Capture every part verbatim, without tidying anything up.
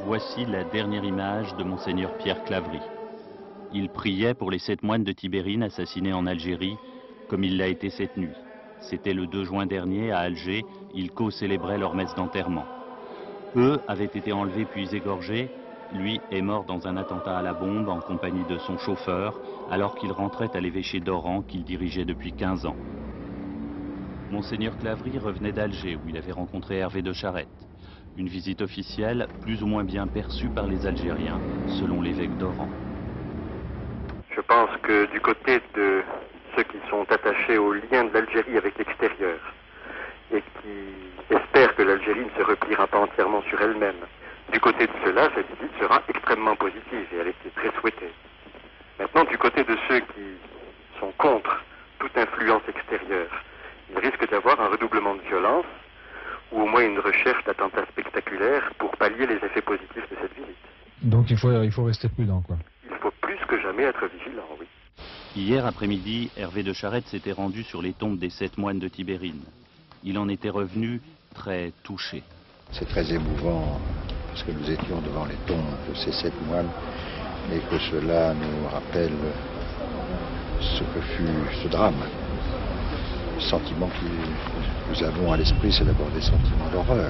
Voici la dernière image de Monseigneur Pierre Claverie. Il priait pour les sept moines de Tibérine assassinés en Algérie, comme il l'a été cette nuit. C'était le deux juin dernier, à Alger, ils co-célébraient leur messe d'enterrement. Eux avaient été enlevés puis égorgés. Lui est mort dans un attentat à la bombe en compagnie de son chauffeur, alors qu'il rentrait à l'évêché d'Oran qu'il dirigeait depuis quinze ans. Monseigneur Claverie revenait d'Alger, où il avait rencontré Hervé de Charette. Une visite officielle plus ou moins bien perçue par les Algériens, selon l'évêque d'Oran. Je pense que du côté de ceux qui sont attachés au lien de l'Algérie avec l'extérieur et qui espèrent que l'Algérie ne se repliera pas entièrement sur elle-même, du côté de ceux-là, cette visite sera extrêmement positive et elle était très souhaitée. Maintenant, du côté de ceux qui sont contre toute influence extérieure, il risque d'avoir un redoublement de violence ou au moins une recherche d'attentats spectaculaires pour pallier les effets positifs de cette visite. Donc il faut, il faut rester prudent, quoi. Il faut plus que jamais être vigilant, oui. Hier après-midi, Hervé de Charette s'était rendu sur les tombes des sept moines de Tibérine. Il en était revenu très touché. C'est très émouvant parce que nous étions devant les tombes de ces sept moines et que cela nous rappelle ce que fut ce drame. Le sentiment que nous avons à l'esprit, c'est d'abord des sentiments d'horreur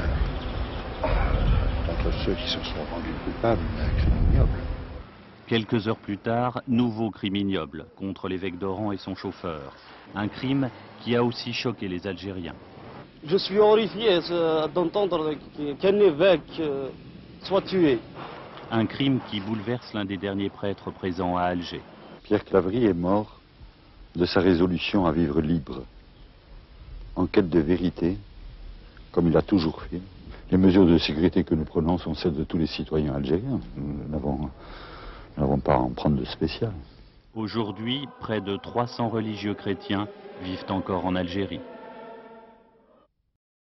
contre ceux qui se sont rendus coupables d'un crime ignoble. Quelques heures plus tard, nouveau crime ignoble contre l'évêque d'Oran et son chauffeur. Un crime qui a aussi choqué les Algériens. Je suis horrifié d'entendre qu'un évêque soit tué. Un crime qui bouleverse l'un des derniers prêtres présents à Alger. Pierre Claverie est mort de sa résolution à vivre libre, en quête de vérité, comme il a toujours fait. Les mesures de sécurité que nous prenons sont celles de tous les citoyens algériens. Nous n'avons n'avons pas à en prendre de spécial. Aujourd'hui, près de trois cents religieux chrétiens vivent encore en Algérie.